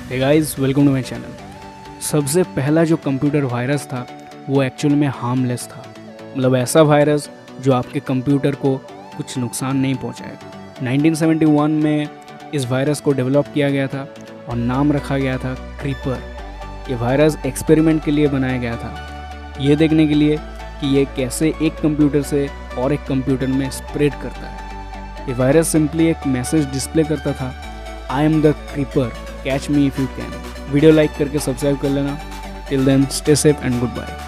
Hey guys, welcome to my channel. सबसे पहला जो कंप्यूटर वायरस था वो एक्चुअल में हार्मलेस था। मतलब ऐसा वायरस जो आपके कंप्यूटर को कुछ नुकसान नहीं पहुंचाएगा। 1971 में इस वायरस को डेवलप किया गया था और नाम रखा गया था क्रीपर। ये वायरस एक्सपेरिमेंट के लिए बनाया गया था, ये देखने के लिए कि ये कैसे एक कंप्यूटर से और एक कंप्यूटर में स्प्रेड करता है। ये वायरस सिंपली एक मैसेज डिस्प्ले करता था, I am the creeper, catch me if you can. Video like करके सब्सक्राइब कर लेना। Till then stay safe and good bye.